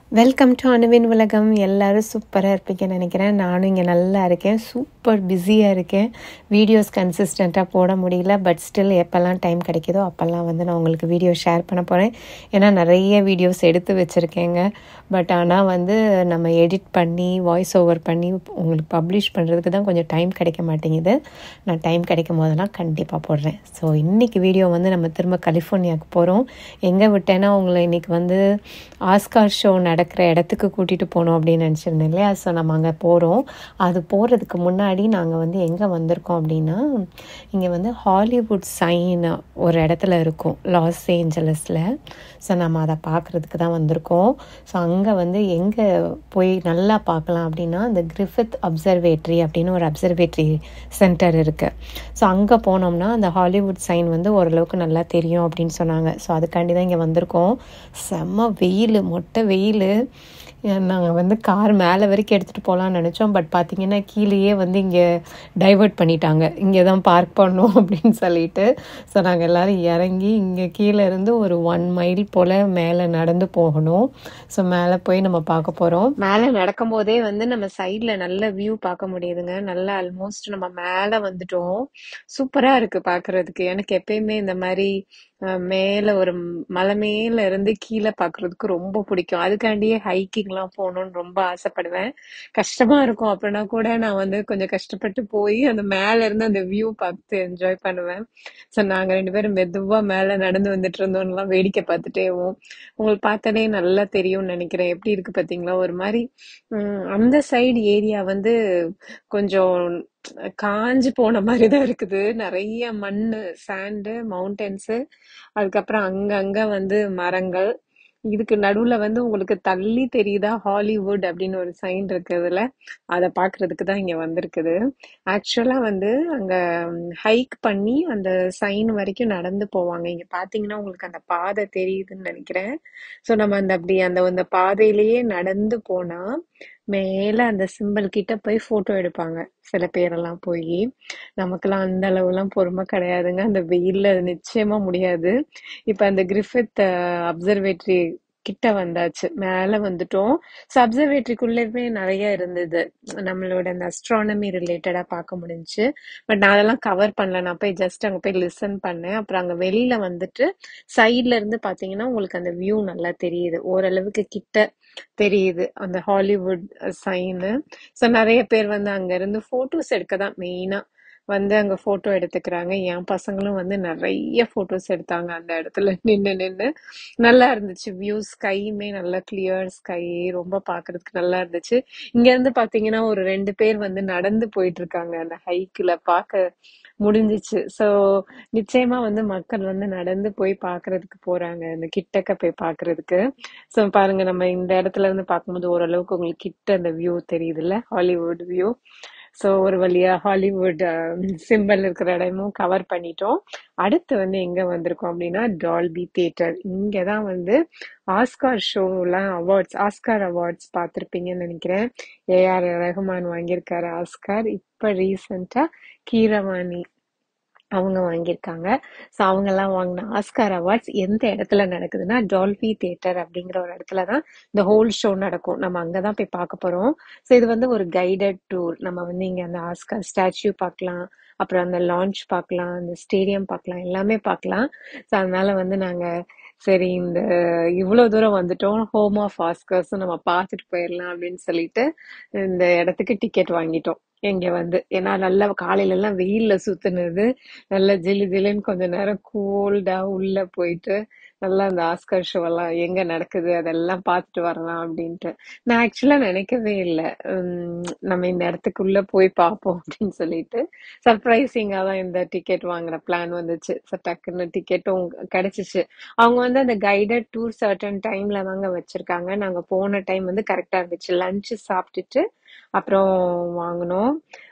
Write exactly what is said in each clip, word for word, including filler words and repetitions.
Welcome to அணுவின் உலகம். எல்லோரும் சூப்பராக இருப்பீங்கன்னு நினைக்கிறேன். நானும் இங்கே நல்லா இருக்கேன், சூப்பர் பிஸியாக இருக்கேன். வீடியோஸ் கன்சிஸ்டண்ட்டாக போட முடியல, பட் ஸ்டில் எப்போல்லாம் டைம் கிடைக்குதோ அப்போல்லாம் வந்து நான் உங்களுக்கு வீடியோ ஷேர் பண்ண போகிறேன். ஏன்னா நிறைய வீடியோஸ் எடுத்து வச்சுருக்கேங்க. பட் ஆனால் வந்து நம்ம எடிட் பண்ணி வாய்ஸ் ஓவர் பண்ணி உங்களுக்கு பப்ளிஷ் பண்ணுறதுக்கு தான் கொஞ்சம் டைம் கிடைக்க மாட்டேங்குது. நான் டைம் கிடைக்கும் போதெல்லாம் கண்டிப்பாக போடுறேன். ஸோ இன்றைக்கி வீடியோ வந்து நம்ம திரும்ப கலிஃபோர்னியாவுக்கு போகிறோம். எங்கே விட்டேன்னா உங்களை இன்றைக்கி வந்து ஆஸ்கார் ஷோ நடக்கிற இடத்துக்கு கூட்டிகிட்டு போகணும் அப்படின்னு நினச்சிருந்தேன் இல்லையா. ஸோ நம்ம அங்கே போகிறோம். அது போகிறதுக்கு முன்னாடி நாங்கள் வந்து எங்கே வந்திருக்கோம் அப்படின்னா, இங்கே வந்து ஹாலிவுட் சைன் ஒரு இடத்துல இருக்கும் லாஸ் ஏஞ்சலஸில். ஸோ நம்ம அதை பார்க்குறதுக்கு தான் வந்திருக்கோம். ஸோ அங்கே வந்து எங்கே போய் நல்லா பார்க்கலாம் அப்படின்னா, இந்த கிரிஃபித் அப்சர்வேட்ரி அப்படின்னு ஒரு அப்சர்வேட்ரி சென்டர் இருக்குது. ஸோ அங்கே போனோம்னா அந்த ஹாலிவுட் சைன் வந்து ஓரளவுக்கு நல்லா தெரியும் அப்படின்னு சொன்னாங்க. ஸோ அதுக்காண்டி தான் இங்கே வந்திருக்கோம். செம்ம வெயில், மொட்டை வெயில். நாங்கள் வந்து கார் மேலே வரைக்கும் எடுத்துகிட்டு போகலான்னு நினச்சோம். பட் பார்த்திங்கன்னா கீழேயே வந்து இங்கே டைவர்ட் பண்ணிட்டாங்க, இங்கே தான் பார்க் பண்ணணும் அப்படின்னு சொல்லிட்டு. ஸோ நாங்கள் எல்லோரும் இறங்கி இங்கே கீழே இருந்து ஒரு ஒன் மைல் போல் மேலே நடந்து போகணும். ஸோ மேலே போய் நம்ம பார்க்க போகிறோம். மேலே நடக்கும் போதே வந்து நம்ம சைடில் நல்ல வியூ பார்க்க முடியுதுங்க. நல்லா ஆல்மோஸ்ட் நம்ம மேலே வந்துட்டோம். சூப்பராக இருக்குது பார்க்குறதுக்கு. எனக்கு எப்பயுமே இந்த மாதிரி மேல ஒரு மலை மேல இருந்து கீழே பாக்குறதுக்கு ரொம்ப பிடிக்கும். அதுக்காண்டியே ஹைக்கிங்லாம் போகணும்னு ரொம்ப ஆசைப்படுவேன். கஷ்டமா இருக்கும் அப்படின்னா கூட நான் வந்து கொஞ்சம் கஷ்டப்பட்டு போய் அந்த மேல இருந்து அந்த வியூ பார்த்து என்ஜாய் பண்ணுவேன். ஸோ நாங்க ரெண்டு பேரும் மெதுவா மேல நடந்து வந்துட்டு இருந்தோம்லாம் வேடிக்கை பார்த்துட்டேவோம். உங்களுக்கு பார்த்தாலே நல்லா தெரியும்னு நினைக்கிறேன். எப்படி இருக்கு பாத்தீங்களா? ஒரு மாதிரி உம் அந்த சைடு ஏரியா வந்து கொஞ்சம் காஞ்சு போன மாதிரிதான் இருக்குது. நிறைய மண்ணு, சாண்டு, மவுண்டன்ஸு, அதுக்கப்புறம் அங்கங்க வந்து மரங்கள். இதுக்கு நடுவுல வந்து உங்களுக்கு தள்ளி தெரியுதா ஹாலிவுட் அப்படின்னு ஒரு சைன் இருக்குதுல, அதை பாக்குறதுக்கு தான் இங்க வந்திருக்குது. ஆக்சுவலா வந்து அங்க ஹைக் பண்ணி அந்த சைன் வரைக்கும் நடந்து போவாங்க. இங்க பாத்தீங்கன்னா உங்களுக்கு அந்த பாதை தெரியுதுன்னு நினைக்கிறேன். ஸோ நம்ம அந்த அப்படி அந்த அந்த பாதையிலேயே நடந்து போனா மேல அந்த சிம்பிள் கிட்ட போய் போட்டோ எடுப்பாங்க சில பேரெல்லாம் போய். நமக்கெல்லாம் அந்த அளவு எல்லாம் பொறுமை கிடையாதுங்க, அந்த வெயில்ல நிச்சயமா முடியாது. இப்ப அந்த கிரிஃபித் அப்சர்வேட்டரி கிட்ட வந்தாச்சு, மேல வந்துட்டோம். ஸோ அப்சர்வேட்டரிக்குள்ளவே நிறைய இருந்தது, நம்மளோட அந்த அஸ்ட்ரானமி ரிலேட்டடா பார்க்க முடிஞ்சுச்சு. பட் நான் அதெல்லாம் கவர் பண்ணல. நான் போய் ஜஸ்ட் அங்க போய் லிசன் பண்ணேன். அப்புறம் அங்க வெளியில வந்துட்டு சைட்ல இருந்து பாத்தீங்கன்னா உங்களுக்கு அந்த வியூ நல்லா தெரியுது, ஓரளவுக்கு கிட்ட தெரியுது அந்த ஹாலிவுட் சைனு. ஸோ நிறைய பேர் வந்து அங்க இருந்து போட்டோஸ் எடுக்க தான் மெயினா வந்து அங்க போட்டோ எடுத்துக்கிறாங்க. என் பசங்களும் வந்து நிறைய போட்டோஸ் எடுத்தாங்க அந்த இடத்துல நின்று நின்று. நல்லா இருந்துச்சு வியூ. ஸ்கையுமே நல்லா கிளியர் ஸ்கை, ரொம்ப பாக்குறதுக்கு நல்லா இருந்துச்சு. இங்க இருந்து பாத்தீங்கன்னா ஒரு ரெண்டு பேர் வந்து நடந்து போயிட்டு இருக்காங்க அந்த ஹைக்ல, பார்க்க முடிஞ்சிச்சு. ஸோ நிச்சயமா வந்து மக்கள் வந்து நடந்து போய் பாக்குறதுக்கு போறாங்க, இந்த கிட்டக்க போய் பாக்குறதுக்கு. ஸோ பாருங்க, நம்ம இந்த இடத்துல இருந்து பார்க்கும்போது ஓரளவுக்கு உங்களுக்கு கிட்ட அந்த வியூ தெரியுதுல்ல, ஹாலிவுட் வியூ. ஸோ ஒரு வழியா ஹாலிவுட் சிம்பிள் இருக்கிற இடமும் கவர் பண்ணிட்டோம். அடுத்து வந்து எங்க வந்திருக்கோம் அப்படின்னா டால்பி தியேட்டர். இங்கதான் வந்து ஆஸ்கார் ஷோலாம் அவார்ட்ஸ், ஆஸ்கார் அவார்ட்ஸ் பார்த்துருப்பீங்கன்னு நினைக்கிறேன். ஏ ஆர் ரஹ்மான் வாங்கியிருக்காரு ஆஸ்கார். இப்ப ரீசெண்டா கீரவாணி அவங்க வாங்கியிருக்காங்க. ஸோ அவங்க எல்லாம் வாங்கின ஆஸ்கார் அவார்ட்ஸ் எந்த இடத்துல நடக்குதுன்னா டால்பி தியேட்டர் அப்படிங்கிற ஒரு இடத்துலதான் இந்த ஹோல் ஷோ நடக்கும். நம்ம அங்கதான் போய் பார்க்க போறோம். ஸோ இது வந்து ஒரு கைடட் டூர். நம்ம வந்து இங்க அந்த ஆஸ்கார் ஸ்டாச்சு பார்க்கலாம், அப்புறம் அந்த லான்ச் பார்க்கலாம், அந்த ஸ்டேடியம் பார்க்கலாம், எல்லாமே பார்க்கலாம். ஸோ அதனால வந்து நாங்க சரி இந்த இவ்வளவு தூரம் வந்துட்டோம், ஹோம் ஆஃப் ஆஸ்கர்ஸ் நம்ம பார்த்துட்டு போயிடலாம் அப்படின்னு சொல்லிட்டு இந்த இடத்துக்கு டிக்கெட் வாங்கிட்டோம் இங்க வந்து. ஏன்னா நல்லா காலையில எல்லாம் வெயில்ல சுத்துனது, நல்லா ஜிலு ஜிலுன்னு கொஞ்ச நேரம் கூல்டா உள்ள போயிட்டு நல்லா அந்த ஆஸ்கர் ஷோ எல்லாம் எங்க நடக்குது அதெல்லாம் பார்த்துட்டு வரலாம் அப்படின்ட்டு. நான் ஆக்சுவலா நினைக்கவே இல்லை நம்ம இந்த இடத்துக்குள்ள போய் பார்ப்போம் அப்படின்னு சொல்லிட்டு. சர்ப்ரைசிங்கா தான் இந்த டிக்கெட் வாங்குற பிளான் வந்துச்சு. டக்குன்னு டிக்கெட்டும் கிடைச்சிச்சு. அவங்க வந்து அந்த கைடட் டூர் சர்டன் டைம்ல தாங்க வச்சிருக்காங்க. நாங்க போன டைம் வந்து கரெக்டா இருந்துச்சு. லஞ்சு சாப்பிட்டுட்டு அப்புறம் வாங்கினோம்.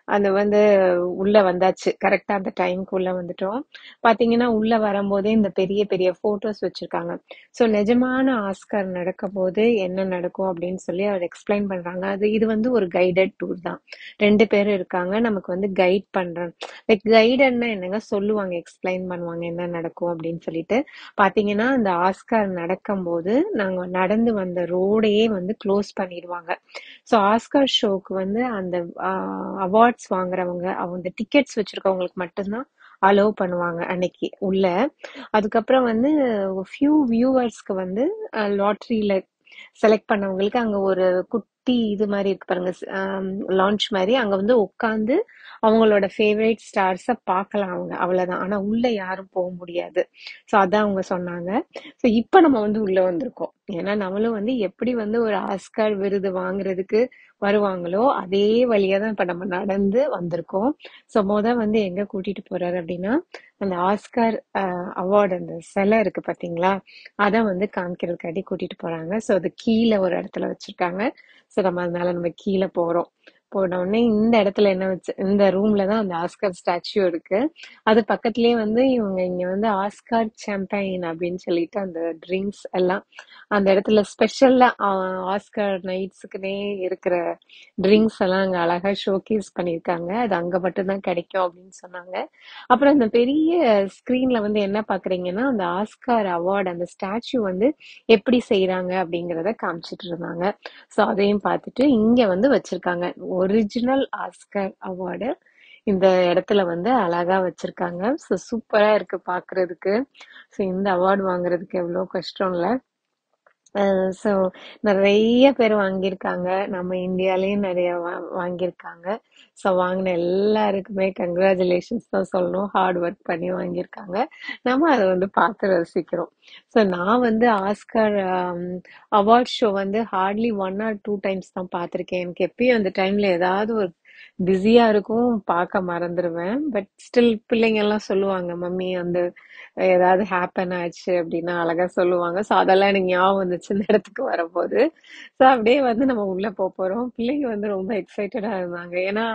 அந்த வந்து உள்ள வந்தாச்சு. கரெக்டா அந்த டைம்க்கு உள்ள வந்துட்டோம். பாத்தீங்கன்னா உள்ள வரும்போதே இந்த பெரிய பெரிய போட்டோஸ் வச்சிருக்காங்க. ஸோ நிஜமான ஆஸ்கார் நடக்கும்போது என்ன நடக்கும் அப்படின்னு சொல்லி அவர் எக்ஸ்பிளைன் பண்றாங்க. அது இது வந்து ஒரு கைடட் டூர் தான். ரெண்டு பேரும் இருக்காங்க. நமக்கு வந்து கைட் பண்றாங்க. லைக் கைடட்னா என்னங்க சொல்லுவாங்க, எக்ஸ்பிளைன் பண்ணுவாங்க என்ன நடக்கும் அப்படின்னு சொல்லிட்டு. பாத்தீங்கன்னா அந்த ஆஸ்கார் நடக்கும்போது நாங்க நடந்து வந்த ரோடையே வந்து க்ளோஸ் பண்ணிடுவாங்க. ஸோ ஆஸ்கார் ஷோக்கு வந்து அந்த அவார்ட்ஸ் வாங்குறவங்க, அவங்க டிக்கெட்ஸ் வச்சிருக்கவங்களுக்கு மட்டும்தான் அலோவ் பண்ணுவாங்க அன்னைக்கு உள்ள. அதுக்கப்புறம் வந்து ஃபியூ வியூவர்ஸ்க்கு வந்து லாட்ரியில செலக்ட் பண்ணவங்களுக்கு அங்க ஒரு குட்டி இது மாதிரி இருக்கு பாருங்க, லான்ச் மாதிரி. அங்க வந்து உட்காந்து அவங்களோட ஃபேவரட் ஸ்டார்ஸ பார்க்கலாம் அவங்க, அவ்வளவுதான். ஆனா உள்ள யாரும் போக முடியாது. ஸோ அதான் அவங்க சொன்னாங்க. ஸோ இப்போ நம்ம வந்து உள்ள வந்திருக்கோம். ஏன்னா நம்மளும் வந்து எப்படி வந்து ஒரு ஆஸ்கார் விருது வாங்குறதுக்கு வருவாங்களோ அதே வழியா தான் இப்ப நம்ம நடந்து வந்திருக்கோம். ஸோ முத வந்து எங்க கூட்டிட்டு போறாரு அப்படின்னா, அந்த ஆஸ்கார் அவார்டு அந்த சிலை இருக்கு பாத்தீங்களா, அதை வந்து காமிக்கிறதுக்காண்டி கூட்டிட்டு போறாங்க. ஸோ அது கீழே ஒரு இடத்துல வச்சிருக்காங்க. ஸோ நம்ம அதனால நம்ம கீழே போறோம். போன உடனே இந்த இடத்துல என்ன வச்சு, இந்த ரூம்ல தான் அந்த ஆஸ்கார் ஸ்டாச்சு இருக்கு. அது பக்கத்துலயே வந்து இவங்க இங்க வந்து ஆஸ்கார் சாம்பைன் அப்படின்னு சொல்லிட்டு அந்த ட்ரிங்க்ஸ் எல்லாம் அந்த இடத்துல ஸ்பெஷல்லா ஆஸ்கார் நைட்ஸுக்குன்னே இருக்கிற ட்ரிங்க்ஸ் எல்லாம் அங்க அழகா ஷோகேஸ் பண்ணியிருக்காங்க. அது அங்க மட்டும்தான் கிடைக்கும் அப்படின்னு சொன்னாங்க. அப்புறம் இந்த பெரிய ஸ்கிரீன்ல வந்து என்ன பாக்குறீங்கன்னா, அந்த ஆஸ்கார் அவார்டு அந்த ஸ்டாச்சு வந்து எப்படி செய்யறாங்க அப்படிங்கறத காமிச்சிட்டு இருந்தாங்க. ஸோ அதையும் பார்த்துட்டு இங்க வந்து வச்சிருக்காங்க ஒரிஜினல் ஆஸ்கார் அவார்டு. இந்த இடத்துல வந்து அழகா வச்சிருக்காங்க. ஸோ சூப்பரா இருக்கு பாக்குறதுக்கு. ஸோ இந்த அவார்டு வாங்குறதுக்கு எவ்வளவு கஷ்டம் இல்ல. ஸோ நிறைய பேர் வாங்கியிருக்காங்க. நம்ம இந்தியாலயும் நிறைய வா- வாங்கியிருக்காங்க. ஸோ வாங்கின எல்லாருக்குமே கங்க்ராச்சுலேஷன்ஸ் தான் சொல்லணும். ஹார்ட் ஒர்க் பண்ணி வாங்கியிருக்காங்க. நம்ம அதை வந்து பார்த்து ரசிக்கிறோம். ஸோ நான் வந்து ஆஸ்கர் அவார்ட் ஷோ வந்து hardly one or two times தான் பார்த்துருக்கேன். எனக்கு எப்பயும் அந்த டைம்ல ஏதாவது ஒரு பிஸியா இருக்கும், பார்க்க மறந்துடுவேன். பட் ஸ்டில் பிள்ளைங்க எல்லாம் சொல்லுவாங்க, மம்மி அந்த ஏதாவது ஹேப்பன் ஆச்சு அப்படின்னா அழகா சொல்லுவாங்க. ஸோ அதெல்லாம் எனக்கு ஞாபகம் வந்துச்சு இந்த இடத்துக்கு வரும்போது. ஸோ அப்படியே வந்து நம்ம உள்ள போக போறோம். பிள்ளைங்க வந்து ரொம்ப எக்ஸைட்டடா இருந்தாங்க. ஏன்னா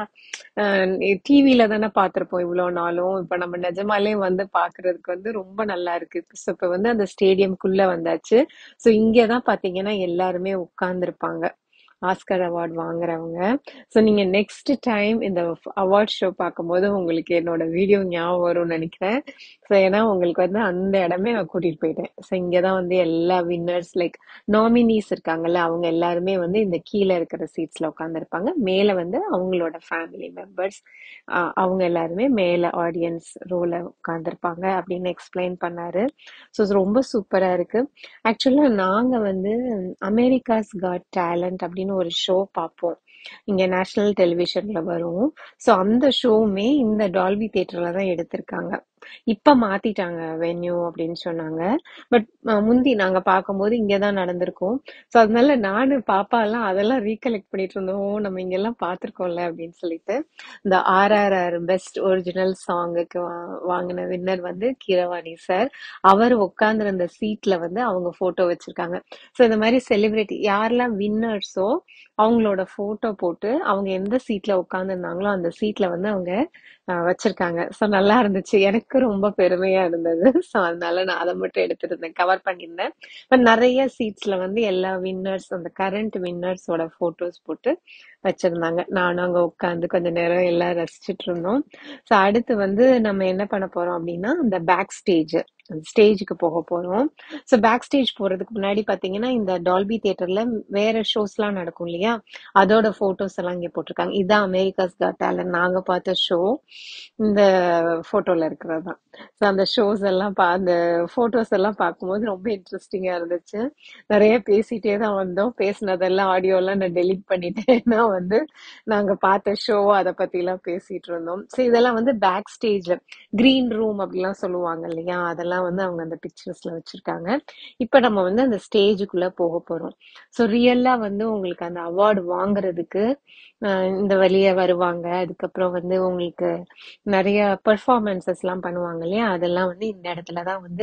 டிவில தானே பார்த்திருப்போம் இவ்வளவு நாளும். இப்ப நம்ம நிஜமாலே வந்து பாக்குறதுக்கு வந்து ரொம்ப நல்லா இருக்கு. ஸோ இப்ப வந்து அந்த ஸ்டேடியம்குள்ள வந்தாச்சு. ஸோ இங்கதான் பாத்தீங்கன்னா எல்லாருமே உட்கார்ந்துருப்பாங்க, ஆஸ்கர் அவார்ட் வாங்குறவங்க. ஸோ நீங்க நெக்ஸ்ட் டைம் இந்த அவார்ட் ஷோ பார்க்கும்போது உங்களுக்கு என்னோட வீடியோ ஞாபகம் வரும்னு நினைக்கிறேன். ஸோ ஏன்னா உங்களுக்கு வந்து அந்த இடமே நான் கூட்டிட்டு போயிட்டேன். ஸோ இங்கதான் வந்து எல்லா வின்னர்ஸ் லைக் நாமினிஸ் இருக்காங்கல்ல, அவங்க எல்லாருமே வந்து இந்த கீழே இருக்கிற சீட்ஸ்ல உட்காந்துருப்பாங்க. மேல வந்து அவங்களோட ஃபேமிலி மெம்பர்ஸ் அவங்க எல்லாருமே மேல ஆடியன்ஸ் ரோல உட்காந்துருப்பாங்க அப்படின்னு எக்ஸ்பிளைன் பண்ணாரு. ஸோ ரொம்ப சூப்பரா இருக்கு. ஆக்சுவலா நாங்க வந்து அமெரிக்காஸ் காட் டேலண்ட் அப்படின்னு ஒரு ஷோ பார்ப்போம், இங்க நேஷனல் டெலிவிஷன்ல வரும். ஸோ அந்த ஷோவுமே இந்த டால்பி தியேட்டர்ல தான் எடுத்திருக்காங்க. இப்ப மாத்திட்டாங்க வென்யூ அப்படின்னு சொன்னாங்க. பட் முந்தி நாங்க பார்க்கும்போது இங்கதான் நடந்திருக்கோம். ஸோ அதனால நானு பாப்பா எல்லாம் அதெல்லாம் ரீகலெக்ட் பண்ணிட்டு இருந்தோம், "ஓ, நம்ம இங்கெல்லாம் பார்த்திருக்கோம்ல அப்படின்னு சொல்லிட்டு. இந்த ஆர்ஆர்ஆர் பெஸ்ட் ஒரிஜினல் சாங்குக்கு வாங்கின வின்னர் வந்து கீரவாணி சார். அவர் உட்கார்ந்துருந்த சீட்ல வந்து அவங்க போட்டோ வச்சிருக்காங்க. ஸோ இந்த மாதிரி செலிபிரிட்டி யாரெல்லாம் வின்னர்ஸோ அவங்களோட போட்டோ போட்டு அவங்க எந்த சீட்ல உட்கார்ந்துருந்தாங்களோ அந்த சீட்ல வந்து அவங்க அஹ், வச்சிருக்காங்க. ஸோ நல்லா இருந்துச்சு, எனக்கு ரொம்ப பெருமையா இருந்தது. ஸோ அதனால நான் அதை மட்டும் எடுத்திருந்தேன், கவர் பண்ணியிருந்தேன். பட் நிறைய சீட்ஸ்ல வந்து எல்லா வின்னர்ஸ் அந்த கரண்ட் வின்னர்ஸோட போட்டோஸ் போட்டு வச்சிருந்தாங்க. நானும் அங்க உட்காந்து கொஞ்ச நேரம் எல்லாம் ரசிச்சிட்டு இருந்தோம். ஸோ அடுத்து வந்து நம்ம என்ன பண்ண போறோம் அப்படின்னா, அந்த பேக் ஸ்டேஜ் ஸ்டேஜுக்கு போக போறோம். ஸோ பேக் ஸ்டேஜ் போறதுக்கு முன்னாடி பாத்தீங்கன்னா இந்த டால்பி தியேட்டர்ல வேற ஷோஸ் எல்லாம் நடக்கும் இல்லையா, அதோட போட்டோஸ் எல்லாம் இங்க போட்டிருக்காங்க. இதான் அமெரிக்காஸ் காட் டேலண்ட் நாங்க பார்த்த ஷோ. இந்த போட்டோல இருக்கிறது தான். ஸோ அந்த ஷோஸ் எல்லாம் பா அந்த போட்டோஸ் எல்லாம் பார்க்கும்போது ரொம்ப இன்ட்ரெஸ்டிங்கா இருந்துச்சு. நிறைய பேசிட்டே தான் வந்தோம். பேசினதெல்லாம் ஆடியோ எல்லாம் நான் டெலீட் பண்ணிட்டேன்னா வந்து நாங்க பார்த்த ஷோ அதை பத்தி எல்லாம் பேசிட்டு இருந்தோம். ஸோ இதெல்லாம் வந்து பேக் ஸ்டேஜ்ல கிரீன் ரூம் அப்படிலாம் சொல்லுவாங்க இல்லையா, அதெல்லாம் வந்து அவங்க அந்த பிக்சர்ஸ்ல வச்சிருக்காங்க. இப்ப நம்ம வந்து அந்த ஸ்டேஜுக்குள்ள போக போறோம். ஸோ ரியல்லா வந்து உங்களுக்கு அந்த அவார்டு வாங்குறதுக்கு அஹ், இந்த வழியா வருவாங்க. அதுக்கப்புறம் வந்து உங்களுக்கு நிறைய பெர்ஃபார்மன்சஸ் எல்லாம் பண்ணுவாங்க இல்லையா, அதெல்லாம் வந்து இந்த இடத்துலதான் வந்து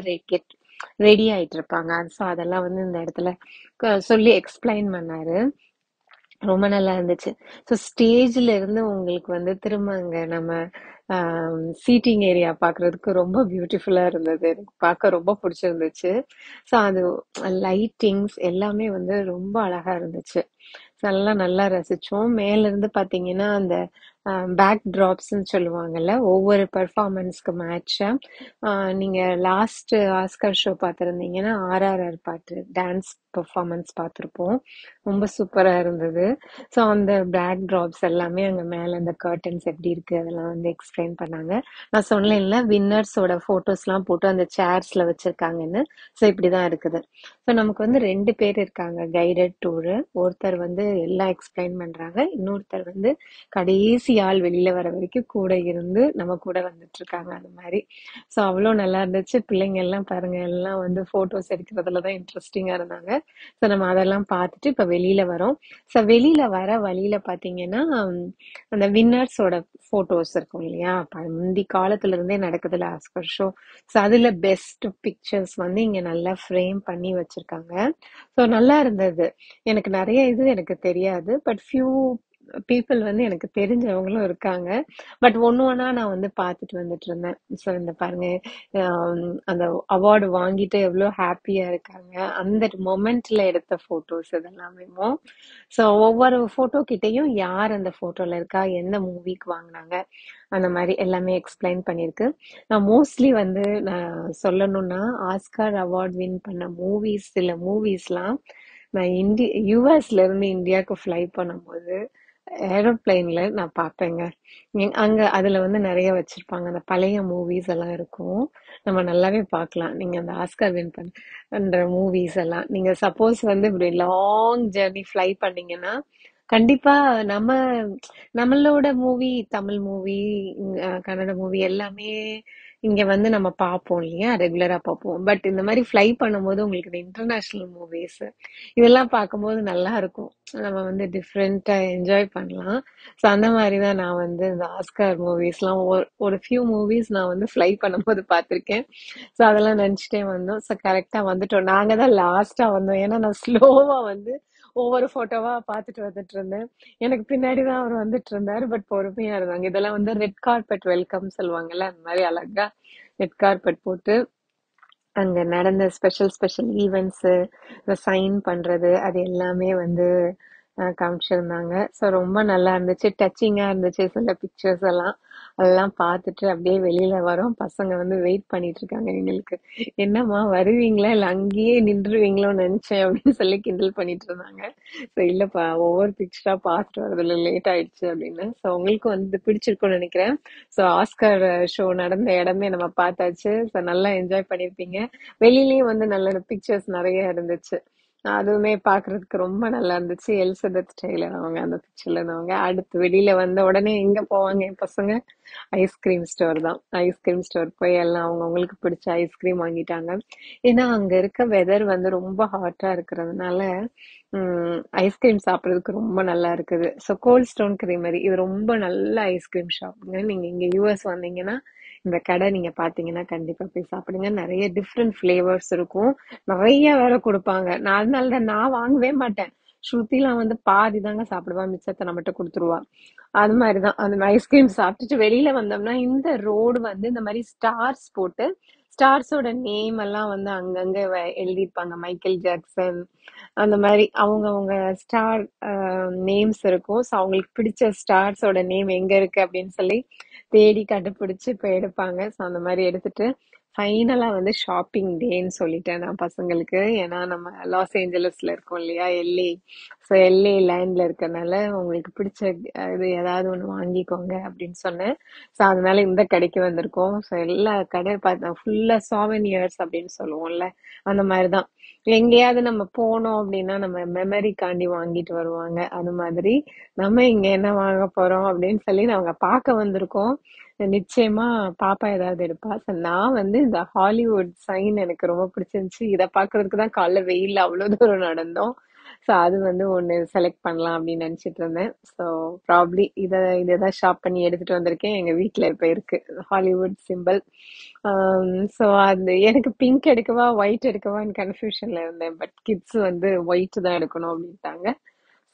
ரெடி ஆயிட்டு இருப்பாங்க. ஸோ அதெல்லாம் வந்து இந்த இடத்துல க- சொல்லி எக்ஸ்பிளைன் பண்ணாரு. ரொம்ப நல்லா இருந்துச்சு. ஸோ ஸ்டேஜ்ல இருந்து உங்களுக்கு வந்து திரும்ப அங்க நம்ம சீட்டிங் ஏரியா பார்க்கிறதுக்கு ரொம்ப பியூட்டிஃபுல்லா இருந்தது. எனக்கு பார்க்க ரொம்ப பிடிச்சிருந்துச்சு. ஸோ அது லைட்டிங்ஸ் எல்லாமே வந்து ரொம்ப அழகா இருந்துச்சு. எல்லாம் நல்லா ரசிச்சோம். மேல இருந்து பாத்தீங்கன்னா அந்த பேக் டிராப்ஸ்ன்னு சொல்லுவாங்கல்ல, ஒவ்வொரு பெர்ஃபார்மன்ஸ்க்கு மேட்சா நீங்க லாஸ்ட் ஆஸ்கர் ஷோ பார்த்திருந்தீங்கன்னா ஆர்ஆர்ஆர் பாட்டு டான்ஸ் பெர்ஃபார்மன்ஸ் பார்த்திருப்போம். ரொம்ப சூப்பரா இருந்தது. ஸோ அந்த பேக் டிராப்ஸ் எல்லாமே அங்க மேல அந்த கர்டன்ஸ் எப்படி இருக்கு அதெல்லாம் வந்து எக்ஸ்பிளைன் பண்ணாங்க. நான் சொன்னேன்ல வின்னர்ஸோட போட்டோஸ்லாம் போட்டு அந்த சேர்ஸ்ல வச்சிருக்காங்கன்னு. ஸோ இப்படிதான் இருக்குது. ஸோ நமக்கு வந்து ரெண்டு பேர் இருக்காங்க கைடட் டூரு. ஒருத்தர் வந்து எல்லாம் எக்ஸ்பிளைன் பண்றாங்க, இன்னொருத்தர் வந்து கடைசி ஆள் வெளியில வர வரைக்கும் கூட இருந்து நம்ம கூட வந்துட்டு இருக்காங்க அந்த மாதிரி. ஸோ அவ்வளோ நல்லா இருந்துச்சு. பிள்ளைங்க எல்லாம் பாருங்க எல்லாம் வந்து போட்டோஸ் எடுக்கிறதுலதான் இன்ட்ரெஸ்டிங்கா இருந்தாங்க. ஸோ நம்ம அதெல்லாம் பார்த்துட்டு இப்ப வெளியில வரோம். ஸோ வெளியில வர வழியில பாத்தீங்கன்னா உம், அந்த வின்னர்ஸோட போட்டோஸ் இருக்கும் இல்லையா, ப- முந்தி காலத்துல இருந்தே நடக்குதுல ஆஸ்கர் ஷோ. ஸோ அதுல பெஸ்ட் பிக்சர்ஸ் வந்து இங்க நல்லா ஃப்ரேம் பண்ணி வச்சிருக்காங்க. ஸோ நல்லா இருந்தது. எனக்கு நிறைய இது எனக்கு தெரியாது, பட் ஃபியூ பீப்புள் வந்து எனக்கு தெரிஞ்சவங்களும் இருக்காங்க. பட் ஒன்னு ஒன்னா நான் வந்து பார்த்துட்டு வந்துட்டு இருந்தேன். ஸோ இந்த பாருங்க, ஆம், அந்த அவார்டு வாங்கிட்டு எவ்வளோ ஹாப்பியா இருக்காங்க, அந்த மொமெண்ட்ல எடுத்த போட்டோஸ் இதெல்லாமே. ஸோ ஒவ்வொரு போட்டோ கிட்டயும் யார் அந்த போட்டோல இருக்கா, எந்த மூவிக்கு வாங்கினாங்க, அந்த மாதிரி எல்லாமே எக்ஸ்பிளைன் பண்ணிருக்கு. நான் மோஸ்ட்லி வந்து நான் சொல்லணும்னா ஆஸ்கார் அவார்ட் வின் பண்ண மூவிஸ், சில மூவிஸ்லாம் நான் இந்தி யூஎஸ்ல இருந்து இந்தியாவுக்கு ஃப்ளை பண்ணும்போது ஏரோப்ளைன்ல நான் பார்ப்பேங்க. எ- அங்க அதுல வந்து நிறைய வச்சிருப்பாங்க, அந்த பழைய மூவிஸ் எல்லாம் இருக்கும். நம்ம நல்லாவே பார்க்கலாம். நீங்க அந்த ஆஸ்கார் வின் பண்ற மூவிஸ் எல்லாம் நீங்க சப்போஸ் வந்து இப்படி லாங் ஜெர்னி ஃப்ளை பண்ணீங்கன்னா கண்டிப்பா நம்ம நம்மளோட movie, Tamil movie, Kannada movie எல்லாமே இங்க வந்து நம்ம பார்ப்போம் இல்லையா, ரெகுலரா பார்ப்போம். பட் இந்த மாதிரி ஃப்ளை பண்ணும்போது உங்களுக்கு இந்த இன்டர்நேஷனல் மூவிஸ் இதெல்லாம் பார்க்கும்போது நல்லா இருக்கும். நம்ம வந்து டிஃப்ரெண்டா என்ஜாய் பண்ணலாம். ஸோ அந்த மாதிரி தான் நான் வந்து இந்த ஆஸ்கார் மூவிஸ்லாம் ஒரு ஒரு ஃபியூ மூவிஸ் நான் வந்து ஃப்ளை பண்ணும்போது பார்த்துருக்கேன். ஸோ அதெல்லாம் நினச்சிட்டே வந்தோம். ஸோ கரெக்டாக வந்துட்டோம். நாங்கள் தான் லாஸ்ட்டாக வந்தோம். ஏன்னா நான் ஸ்லோவாக வந்து ஒவ்வொரு போட்டோவா பார்த்துட்டு வந்துட்டு இருந்தேன். எனக்கு பின்னாடி தான் அவர் வந்துட்டு இருந்தாரு, பட் பொறுமையா இருந்தாங்க. இதெல்லாம் வந்து ரெட் கார்பெட் வெல்கம் சொல்லுவாங்கல்ல, அந்த மாதிரி அழகா ரெட் கார்பெட் போட்டு அங்க நடந்த ஸ்பெஷல் ஸ்பெஷல் ஈவெண்ட்ஸ், சைன் பண்றது அது எல்லாமே வந்து அஹ், காமிச்சிருந்தாங்க. ஸோ ரொம்ப நல்லா இருந்துச்சு, டச்சிங்கா இருந்துச்சு சில பிக்சர்ஸ் எல்லாம். அதெல்லாம் பார்த்துட்டு அப்படியே வெளியில வரோம். பசங்க வந்து வெயிட் பண்ணிட்டு இருக்காங்க எங்களுக்கு. என்னம்மா வருவீங்களா இல்ல அங்கேயே நின்றுவீங்களோன்னு நினைச்சேன் அப்படின்னு சொல்லி கிண்டல் பண்ணிட்டு இருந்தாங்க. ஸோ இல்லப்பா, ஒவ்வொரு பிக்சரா பார்த்துட்டு வரதுல லேட் ஆயிடுச்சு அப்படின்னு. ஸோ உங்களுக்கு வந்து இது பிடிச்சிருக்கும்னு நினைக்கிறேன். ஸோ ஆஸ்கர் ஷோ நடந்த இடமே நம்ம பார்த்தாச்சு. ஸோ நல்லா என்ஜாய் பண்ணியிருப்பீங்க. வெளியிலயும் வந்து நல்ல பிக்சர்ஸ் நிறைய இருந்துச்சு. அதுவுமே பாக்குறதுக்கு ரொம்ப நல்லா இருந்துச்சு. எலிசபெத் டெய்லர் அவங்க அந்த பிக்சர்ல இருந்தவங்க. அடுத்து வெளியில வந்த உடனே எங்க போவாங்க என் பசங்க? ஐஸ்கிரீம் ஸ்டோர் தான். ஐஸ்கிரீம் ஸ்டோர் போய் எல்லாம் அவங்க அவங்களுக்கு பிடிச்ச ஐஸ்கிரீம் வாங்கிட்டாங்க. ஏன்னா அங்க இருக்க வெதர் வந்து ரொம்ப ஹாட்டா இருக்கிறதுனால உம் ஐஸ்கிரீம் சாப்பிட்றதுக்கு ரொம்ப நல்லா இருக்குது. ஸோ கோல்ட் ஸ்டோன் கிரீமரி இது ரொம்ப நல்ல ஐஸ்கிரீம் ஷாப்புங்க. நீங்க இங்க யூஎஸ் வந்தீங்கன்னா இந்த கடை நீங்க பாத்தீங்கன்னா கண்டிப்பா போய் சாப்பிடுங்க. நிறைய டிஃப்ரெண்ட் ஃபிளேவர்ஸ் இருக்கும். நிறைய வேற கொடுப்பாங்க. நான் அதனால தான் நான் வாங்கவே மாட்டேன். ஸ்ருதிலாம் வந்து பாதி தாங்க சாப்பிடுவா, மிச்சத்தை நம்மகிட்ட கொடுத்துருவா. அது மாதிரிதான் அந்த ஐஸ்கிரீம் சாப்பிட்டுட்டு வெளியில வந்தோம்னா இந்த ரோடு வந்து இந்த மாதிரி ஸ்டார்ஸ் போட்டு ஸ்டார்ஸோட நேம் எல்லாம் வந்து அங்கங்க வ- எழுதியிருப்பாங்க. மைக்கேல் ஜாக்சன் அந்த மாதிரி அவங்க அவங்க ஸ்டார் நேம்ஸ் இருக்கும். ஸோ அவங்களுக்கு பிடிச்ச ஸ்டார்ஸோட நேம் எங்க இருக்கு அப்படின்னு சொல்லி தேடி கண்டுபிடிச்சு இப்ப எடுப்பாங்க. ஸோ அந்த மாதிரி எடுத்துட்டு ஃபைனலா வந்து ஷாப்பிங் டேன்னு சொல்லிட்டேன் நான் பசங்களுக்கு. ஏன்னா நம்ம லாஸ் ஏஞ்சலஸ்ல இருக்கோம் இல்லையா, எல்ஏ. ஸோ எல்ஏ லேண்ட்ல இருக்கறனால உங்களுக்கு பிடிச்ச அஹ், இது ஏதாவது ஒன்று வாங்கிக்கோங்க அப்படின்னு சொன்னேன். ஸோ அதனால இந்த கடைக்கு வந்திருக்கோம். ஸோ எல்லா கடை பார்த்தா ஃபுல்லா சாவனியர்ஸ் அப்படின்னு சொல்லுவோம்ல, அந்த மாதிரிதான். எங்கேயாவது நம்ம போனோம் அப்படின்னா நம்ம மெமரிக்காண்டி வாங்கிட்டு வருவாங்க. அது மாதிரி நம்ம இங்க என்ன வாங்க போறோம் அப்படின்னு சொல்லி நாங்க பார்க்க வந்திருக்கோம். நிச்சயமா பாப்பா ஏதாவது எடுப்பா. So, நான் வந்து இந்த ஹாலிவுட் சைன் எனக்கு ரொம்ப பிடிச்சிருந்துச்சு. இதை பாக்குறதுக்கு தான் காலைல வெயில்ல அவ்வளவு தூரம் நடந்தோம். ஸோ அது வந்து ஒண்ணு செலக்ட் பண்ணலாம் அப்படின்னு நினைச்சிட்டு இருந்தேன். ஸோ ப்ராப்ளி இதை இதைதான் ஷாப் பண்ணி எடுத்துட்டு வந்திருக்கேன். எங்க வீட்ல இப்ப இருக்கு ஹாலிவுட் சிம்பிள். ஸோ அது எனக்கு பிங்க் எடுக்கவா ஒயிட் எடுக்கவான்னு கன்ஃபியூஷன்ல இருந்தேன். பட் கிட்ஸ் வந்து ஒயிட் தான் எடுக்கணும் அப்படின்ட்டாங்க. ஸோ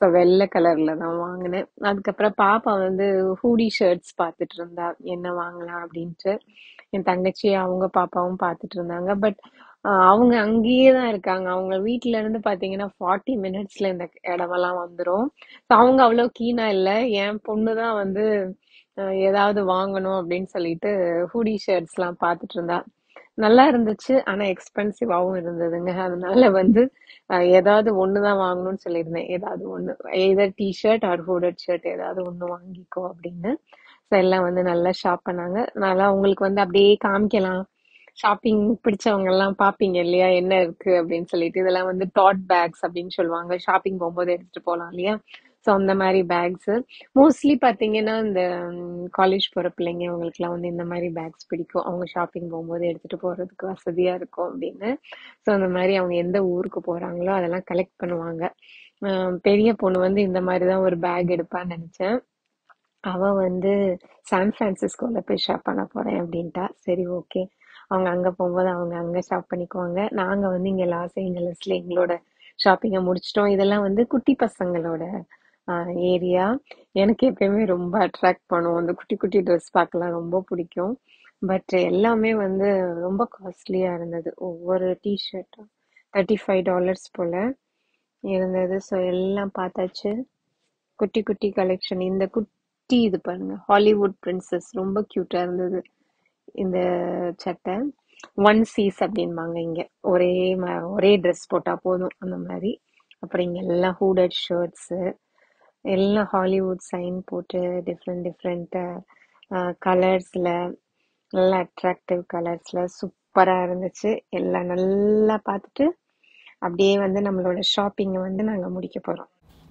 ஸோ வெள்ளை கலர்ல தான் வாங்கினேன். அதுக்கப்புறம் பாப்பா வந்து ஹூடி ஷர்ட்ஸ் பார்த்துட்டு இருந்தா, என்ன வாங்கலாம் அப்படின்ட்டு. என் தங்கச்சி அவங்க பாப்பாவும் பார்த்துட்டு இருந்தாங்க. பட் அவங்க அங்கேயே தான் இருக்காங்க. அவங்க வீட்டுல இருந்து பாத்தீங்கன்னா ஃபார்ட்டி மினிட்ஸ்ல இந்த இடமெல்லாம் வந்துடும். ஸோ அவங்க அவ்வளோ கீனா இல்லை. என் பொண்ணு தான் வந்து அஹ், ஏதாவது வாங்கணும் அப்படின்னு சொல்லிட்டு ஹூடி ஷர்ட்ஸ் எல்லாம் பார்த்துட்டு இருந்தா. நல்லா இருந்துச்சு, ஆனா எக்ஸ்பென்சிவாவும் இருந்ததுங்க. அதனால வந்து அஹ், ஏதாவது ஒண்ணுதான் வாங்கணும்னு சொல்லியிருந்தேன். ஏதாவது ஒண்ணு, either t shirt or hooded shirt ஏதாவது ஒண்ணு வாங்கிக்கோ அப்படின்னு. ஸோ எல்லாம் வந்து நல்லா ஷாப் பண்ணாங்க. நல்லா உங்களுக்கு வந்து அப்படியே காமிக்கலாம். ஷாப்பிங் பிடிச்சவங்க எல்லாம் பாப்பீங்க இல்லையா, என்ன இருக்கு அப்படின்னு சொல்லிட்டு. இதெல்லாம் வந்து டாட் பேக்ஸ் அப்படின்னு சொல்லுவாங்க. ஷாப்பிங் போகும்போது எடுத்துட்டு போகலாம் இல்லையா. ஸோ அந்த மாதிரி பேக்ஸ் மோஸ்ட்லி பாத்தீங்கன்னா இந்த காலேஜ் போற பிள்ளைங்க அவங்களுக்குலாம் வந்து இந்த மாதிரி பேக்ஸ் பிடிக்கும். அவங்க ஷாப்பிங் போகும்போது எடுத்துட்டு போறதுக்கு வசதியா இருக்கும் அப்படின்னு. ஸோ அந்த மாதிரி அவங்க எந்த ஊருக்கு போறாங்களோ அதெல்லாம் கலெக்ட் பண்ணுவாங்க. அஹ் பெரிய பொண்ணு வந்து இந்த மாதிரி தான் ஒரு பேக் எடுப்பான்னு நினைச்சேன். அவ வந்து சான் பிரான்சிஸ்கோல போய் ஷாப் பண்ண போறேன் அப்படின்ட்டா. சரி, ஓகே, அவங்க அங்க போகும்போது அவங்க அங்க ஷாப் பண்ணிக்குவாங்க. நாங்க வந்து இங்க லாஸ் ஏஞ்சலஸ்ல எங்களோட ஷாப்பிங்கை முடிச்சிட்டோம். இதெல்லாம் வந்து குட்டி பசங்களோட ஏரியா. எனக்கு எப்பயுமே ரொம்ப அட்ராக்ட் பண்ணும், அந்த குட்டி குட்டி ட்ரெஸ் பார்க்கலாம் ரொம்ப பிடிக்கும். பட் எல்லாமே வந்து ரொம்ப காஸ்ட்லியா இருந்தது. ஒவ்வொரு டிஷர்ட்டும் தேர்ட்டி ஃபைவ் டாலர்ஸ் போல இருந்தது. ஸோ எல்லாம் பார்த்தாச்சு. குட்டி குட்டி கலெக்ஷன். இந்த குட்டி இது பாருங்க, ஹாலிவுட் பிரின்சஸ், ரொம்ப கியூட்டா இருந்தது இந்த சட்டை. ஒன் சீஸ் அப்படின்பாங்க இங்க, ஒரே ம- ஒரே ட்ரெஸ் போட்டா போதும் அந்த மாதிரி. அப்புறம் இங்க எல்லாம் ஹூடட் ஷர்ட்ஸ், எல்லாம் ஹாலிவுட் சைன் போட்டு டிஃப்ரெண்ட் டிஃப்ரெண்ட் கலர்ஸ்ல, நல்லா அட்ராக்டிவ் கலர்ஸ்ல சூப்பரா இருந்துச்சு. எல்லாம் நல்லா பார்த்துட்டு அப்படியே வந்து நம்மளோட ஷாப்பிங்கை வந்து நாங்க முடிக்க போறோம்.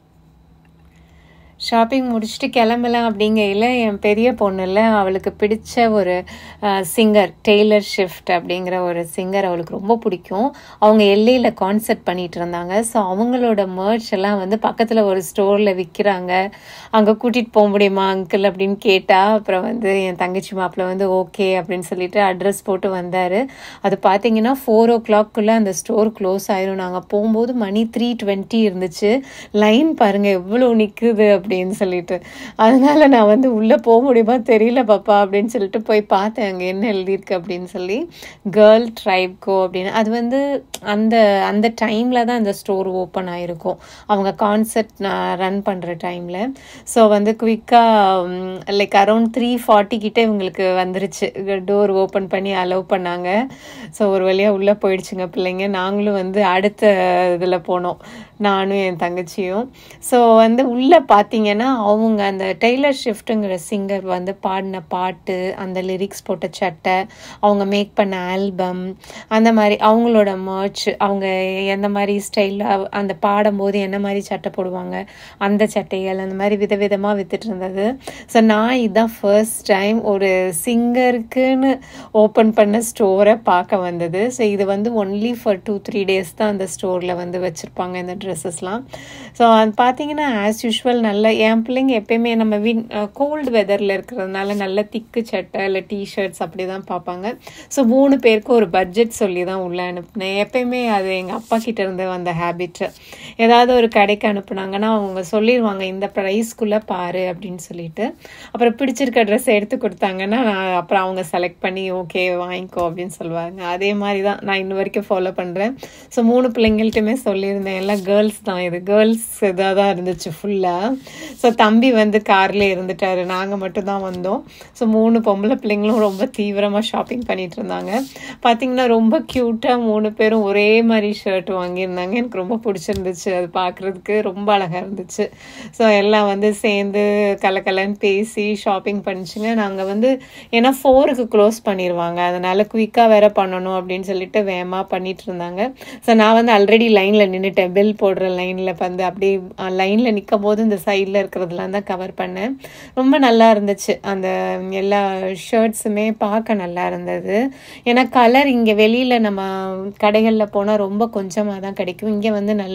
ஷாப்பிங் முடிச்சுட்டு கிளம்பலாம் அப்படிங்கையில் என் பெரிய பொண்ணுல அவளுக்கு பிடிச்ச ஒரு சிங்கர், டெய்லர் ஷிஃப்ட் அப்படிங்கிற ஒரு சிங்கர் அவளுக்கு ரொம்ப பிடிக்கும். அவங்க எல்லையில் கான்சர்ட் பண்ணிட்டு இருந்தாங்க. ஸோ அவங்களோட மர்ச் எல்லாம் வந்து பக்கத்தில் ஒரு ஸ்டோரில் விற்கிறாங்க. அங்கே கூட்டிகிட்டு போக முடியுமா அங்கிள் அப்படின்னு கேட்டா. அப்புறம் வந்து என் தங்கச்சி மாப்பிள்ள வந்து ஓகே அப்படின்னு சொல்லிட்டு அட்ரஸ் போட்டு வந்தார். அது பார்த்தீங்கன்னா ஃபோர் ஓ கிளாக்குள்ளே அந்த ஸ்டோர் க்ளோஸ் ஆயிரும். நாங்கள் போகும்போது மணி த்ரீ டுவெண்ட்டி இருந்துச்சு. லைன் பாருங்கள் எவ்வளோ நிற்குது அப்படின்னு சொல்லிட்டு. அதனால நான் வந்து உள்ளே போக முடியுமா தெரியல பாப்பா அப்படின்னு சொல்லிட்டு போய் பார்த்தேன் அங்கே என்ன எழுதியிருக்கு அப்படின்னு சொல்லி. கேர்ள் ட்ரைப் கோ அப்படின்னு. அது வந்து அந்த அந்த டைமில் தான் அந்த ஸ்டோர் ஓப்பன் ஆகிருக்கும், அவங்க கான்சர்ட் ரன் பண்ணுற டைமில். ஸோ வந்து குவிக்காக லைக் அரௌண்ட் த்ரீ ஃபார்ட்டி கிட்டே இவங்களுக்கு வந்துருச்சு. டோர் ஓப்பன் பண்ணி அலோவ் பண்ணாங்க. ஸோ ஒரு வழியாக உள்ளே போயிடுச்சுங்க பிள்ளைங்க. நாங்களும் வந்து அடுத்த இதில் போனோம், நானும் என் தங்கச்சியும். ஸோ வந்து உள்ளே பார்த்தீங்கன்னா அவங்க அந்த டெய்லர் ஷிஃப்ட்டுங்கிற சிங்கர் வந்து பாடின பாட்டு, அந்த லிரிக்ஸ் போட்ட சட்டை, அவங்க மேக் பண்ண ஆல்பம், அந்த மாதிரி அவங்களோட மர்ச், அவங்க எந்த மாதிரி ஸ்டைலில் அந்த பாடும்போது என்ன மாதிரி சட்டை போடுவாங்க அந்த சட்டைகள், அந்த மாதிரி விதவிதமாக வித்துட்டு இருந்தது. ஸோ நான் இதுதான் ஃபர்ஸ்ட் டைம் ஒரு சிங்கருக்குன்னு ஓப்பன் பண்ண ஸ்டோரை பார்க்க வந்தது. ஸோ இது வந்து only for two three days தான் அந்த ஸ்டோரில் வந்து வச்சுருப்பாங்க இந்த ட்ரெஸ்ஸஸ்லாம். ஸோ அது பார்த்தீங்கன்னா ஆஸ் யூஷுவல் நல்ல, என் பிள்ளைங்க எப்பயுமே நம்ம வின் கோல்டு வெதரில் இருக்கிறதுனால நல்ல திக்கு சட்டை இல்லை டிஷர்ட்ஸ் அப்படி தான் பார்ப்பாங்க. ஸோ மூணு பேருக்கு ஒரு பட்ஜெட் சொல்லி தான் உள்ளே அனுப்புனேன். எப்பயுமே அது எங்கள் அப்பா கிட்ட இருந்து வந்த ஹேபிட். ஏதாவது ஒரு கடைக்கு அனுப்புனாங்கன்னா அவங்க சொல்லிடுவாங்க இந்த ப்ரைஸ்க்குள்ளே பாரு அப்படின்னு சொல்லிட்டு. அப்புறம் பிடிச்சிருக்க ட்ரெஸ் எடுத்து கொடுத்தாங்கன்னா நான் அப்புறம் அவங்க செலக்ட் பண்ணி ஓகே வாங்கிக்கோ அப்படின்னு சொல்லுவாங்க. அதே மாதிரி தான் நான் இன்ன வரைக்கும் ஃபாலோ பண்ணுறேன். ஸோ மூணு பிள்ளைங்கள்ட்டுமே சொல்லியிருந்தேன், எல்லாம் கேர்ள்ஸ் தான், இது கேர்ள்ஸ் இதாக தான் இருந்துச்சு ஃபுல்லாக. ஸோ தம்பி வந்து கார்லேயே இருந்துட்டாரு, நாங்கள் மட்டும்தான் வந்தோம். ஸோ மூணு பொம்பளை பிள்ளைங்களும் ரொம்ப தீவிரமாக ஷாப்பிங் பண்ணிட்டு இருந்தாங்க. பார்த்தீங்கன்னா ரொம்ப க்யூட்டாக மூணு பேரும் ஒரே மாதிரி ஷர்ட் வாங்கியிருந்தாங்க. எனக்கு ரொம்ப பிடிச்சிருந்துச்சு, அது பார்க்குறதுக்கு ரொம்ப அழகாக இருந்துச்சு. ஸோ எல்லாம் வந்து சேர்ந்து கலக்கலன்னு பேசி ஷாப்பிங் பண்ணிச்சுங்க. நாங்கள் வந்து ஏன்னா ஃபோருக்கு க்ளோஸ் பண்ணிடுவாங்க, அதனால குயிக்காக வேற பண்ணணும் அப்படின்னு சொல்லிட்டு வேகமாக பண்ணிட்டு இருந்தாங்க. ஸோ நான் வந்து ஆல்ரெடி லைனில் நின்றுட்டேன், பில் போடுற லைனில் வந்து அப்படியே லைனில் நிற்கும் போது இந்த சைடில் இருக்கிறதுலாம் தான் கவர் பண்ணேன். ரொம்ப நல்லா இருந்துச்சு. அந்த எல்லா ஷர்ட்ஸுமே பார்க்க நல்லா இருந்தது. ஏன்னா கலர் இங்கே வெளியில் நம்ம கடைகளில் போனால் ரொம்ப கொஞ்சமாக தான் கிடைக்கும், இங்கே வந்து நல்லா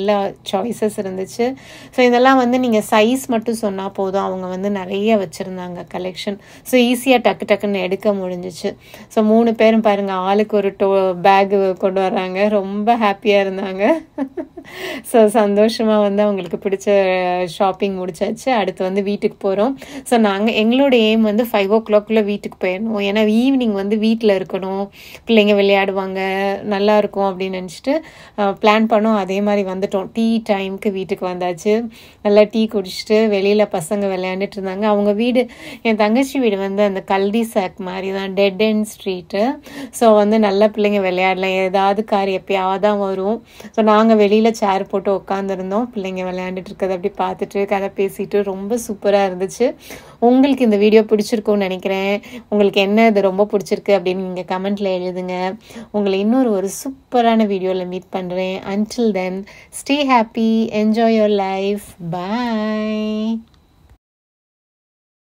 சாய்ஸஸ் இருந்துச்சு. ஸோ இதெல்லாம் வந்து நீங்கள் சைஸ் மட்டும் சொன்னால் போதும், அவங்க வந்து நிறைய வச்சுருந்தாங்க கலெக்ஷன். ஸோ ஈஸியாக டக்கு டக்குன்னு எடுக்க முடிஞ்சிச்சு. ஸோ மூணு பேரும் பாருங்கள் ஆளுக்கு ஒரு டோ பேகு கொண்டு வர்றாங்க, ரொம்ப ஹாப்பியாக இருந்தாங்க. ஸோ சந்தோஷமாக வந்து அவங்களுக்கு பிடிச்ச ஷாப்பிங் முடிச்சாச்சு. அடுத்து வந்து வீட்டுக்கு போகிறோம். ஸோ நாங்கள் எங்களோட எய்ம் வந்து ஃபைவ் ஓ கிளாக்குள்ளே வீட்டுக்கு போயிடணும். ஏன்னா ஈவினிங் வந்து வீட்டில் இருக்கணும், பிள்ளைங்க விளையாடுவாங்க, நல்லா இருக்கும் அப்படின்னு நினச்சிட்டு பிளான் பண்ணோம். அதே மாதிரி வந்துட்டோம். டீ டைமுக்கு வீட்டுக்கு வந்தாச்சு. நல்லா டீ குடிச்சிட்டு வெளியில் பசங்க விளையாண்டுட்டு இருந்தாங்க. அவங்க வீடு, என் தங்கச்சி வீடு வந்து அந்த கல்டி சாக் மாதிரி தான், டெட் எண்ட் ஸ்ட்ரீட்டு. ஸோ வந்து நல்ல பிள்ளைங்க விளையாடலாம், ஏதாவது கார் எப்பயாவது தான் வரும். ஸோ நாங்கள் வெளியில் சேர் போட்டு உட்காந்துருந்தோம், பிள்ளைங்க விளையாண்டுட்டு இருக்கிறத அப்படி பார்த்துட்டு கதை பேசிட்டு ரொம்ப சூப்பராக இருந்துச்சு. உங்களுக்கு இந்த வீடியோ பிடிச்சிருக்கும்னு நினைக்கிறேன். உங்களுக்கு என்ன இது ரொம்ப பிடிச்சிருக்கு அப்படின்னு நீங்கள் கமெண்ட்டில் எழுதுங்க. உங்களை இன்னொரு ஒரு சூப்பரான வீடியோவில் மீட் பண்ணுறேன். Until then, stay happy, enjoy your life. Bye.